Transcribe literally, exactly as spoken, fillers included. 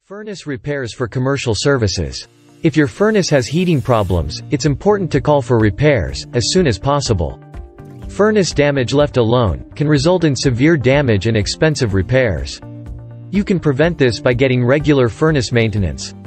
Furnace repairs for commercial services. If your furnace has heating problems, it's important to call for repairs as soon as possible. Furnace damage left alone can result in severe damage and expensive repairs. You can prevent this by getting regular furnace maintenance.